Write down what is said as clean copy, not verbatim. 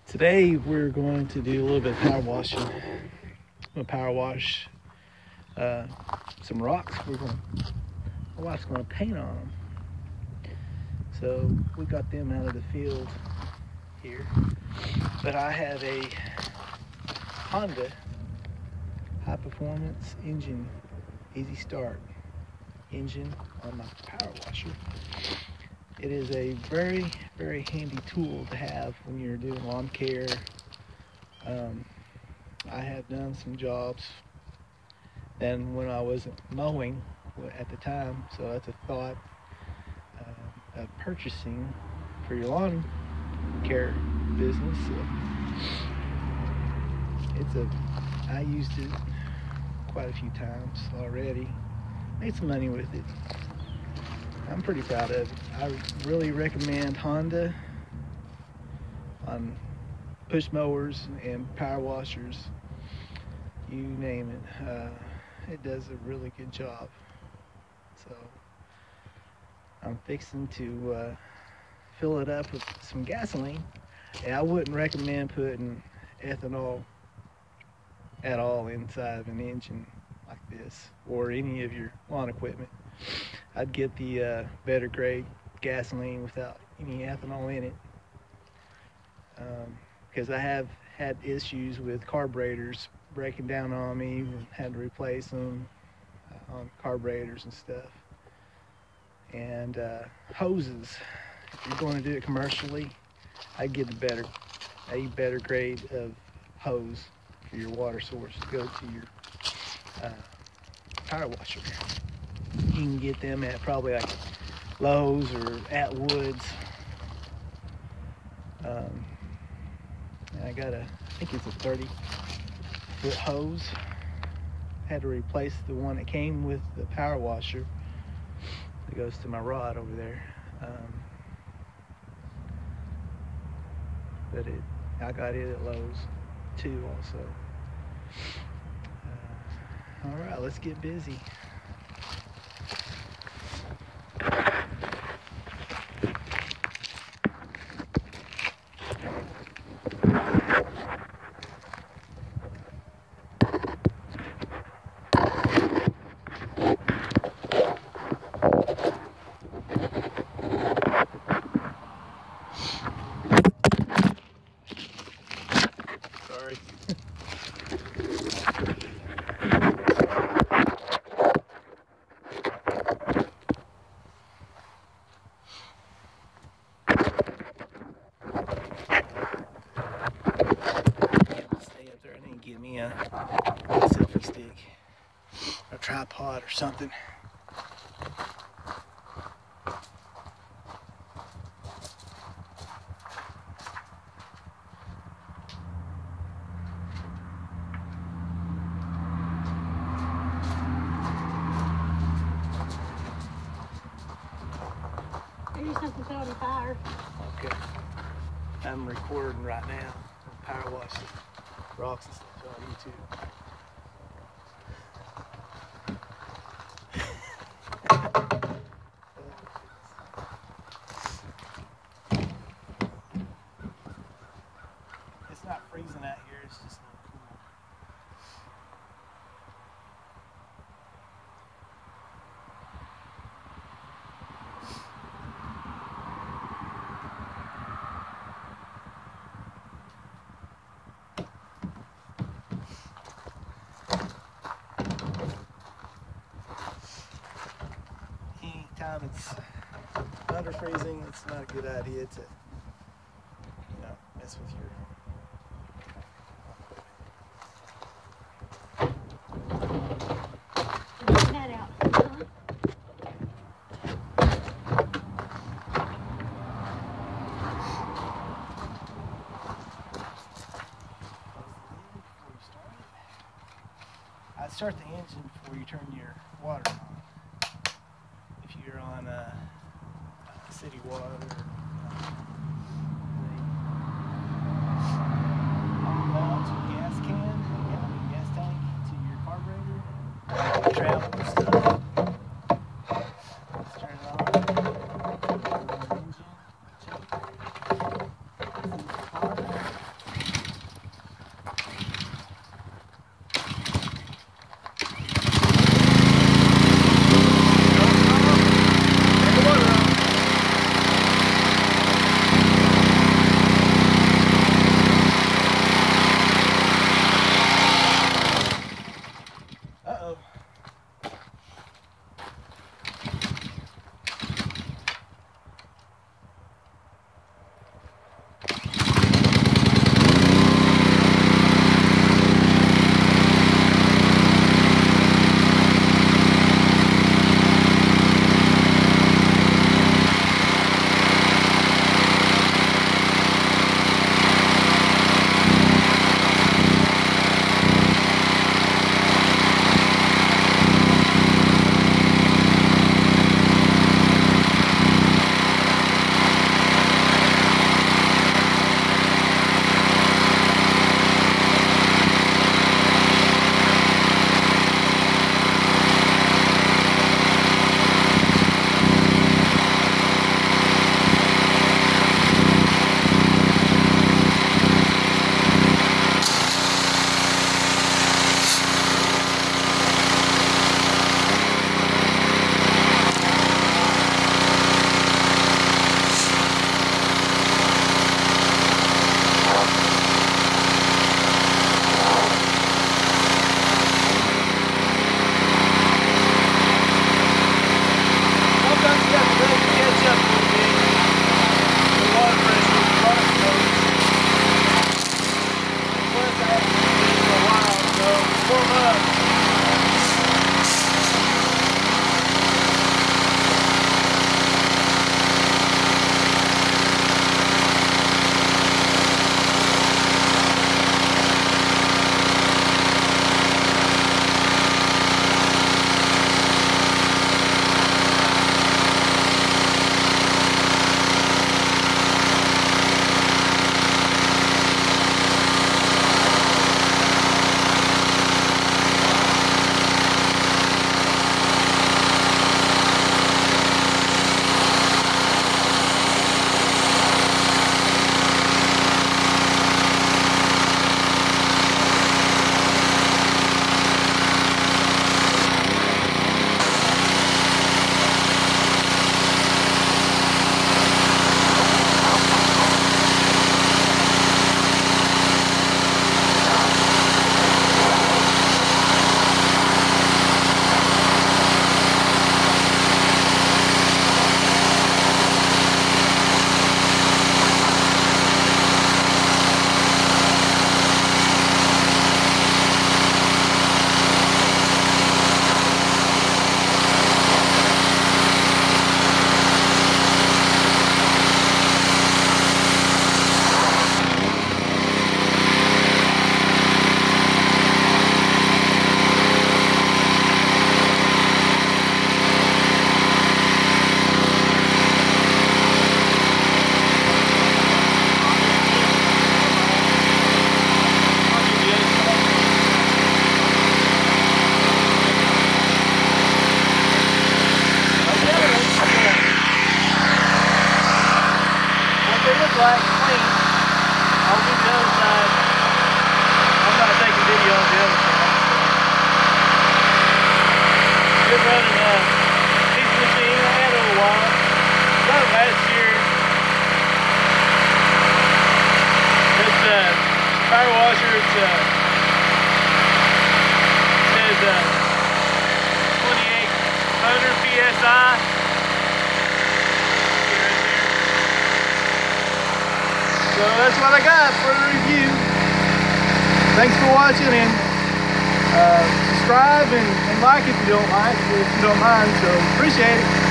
Today we're going to do a little bit of power washing. I'm going to power wash some rocks. My wife's going to paint on them. So we got them out of the field here. But I have a Honda high performance engine, easy start engine on my power washer. It is a very, very handy tool to have when you're doing lawn care. I have done some jobs then when I wasn't mowing at the time, so that's a thought of purchasing for your lawn care business. I used it quite a few times already. Made some money with it. I'm pretty proud of it. I really recommend Honda on push mowers and power washers, you name it. It does a really good job. So I'm fixing to fill it up with some gasoline. And I wouldn't recommend putting ethanol at all inside of an engine like this or any of your lawn equipment. I'd get the better grade gasoline without any ethanol in it, because I have had issues with carburetors breaking down on me and had to replace them on carburetors and stuff. And hoses, if you're going to do it commercially, I'd get a better grade of hose for your water source to go to your power washer. You can get them at probably like Lowe's or Atwoods. And I think it's a 30-foot hose. Had to replace the one that came with the power washer that goes to my rod over there. But I got it at Lowe's too also. All right, let's get busy. Sorry. Stay up there. I need to get me a selfie stick, a tripod or something. Maybe something fell on the fire. Okay. I'm recording right now. I'm power washing rocks and stuff on YouTube. It's not freezing out here, it's just a little cool. Anytime it's under freezing, it's not a good idea to, mess with your Get that out. I'd start the engine before you turn your water on. If you're on city water or to a gas can, gas tank to your carburetor, travel stuff. Let's turn it on. Engine, check. I'll do the other side. I'm not taking video on the other side. Good running piece of machine. I had it a while. About last year. It's power washer. It says 2800 psi. So that's what I got for the review. Thanks for watching, and subscribe and like if you don't mind. So appreciate it.